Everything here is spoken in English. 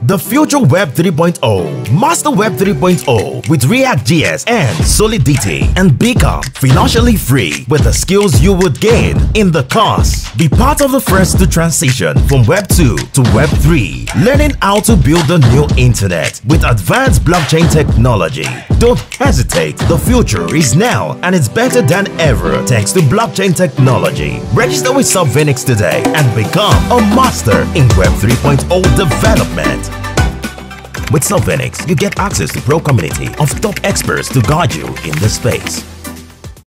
The Future Web 3.0. Master Web 3.0 with React.js and Solidity, and become financially free with the skills you would gain in the course. Be part of the first to transition from Web 2 to Web 3, learning how to build a new internet with advanced blockchain technology. Don't hesitate, the future is now and it's better than ever thanks to blockchain technology. Register with Solvinix today and become a master in Web 3.0 development. With Solvinix, you get access to pro community of top experts to guide you in this space.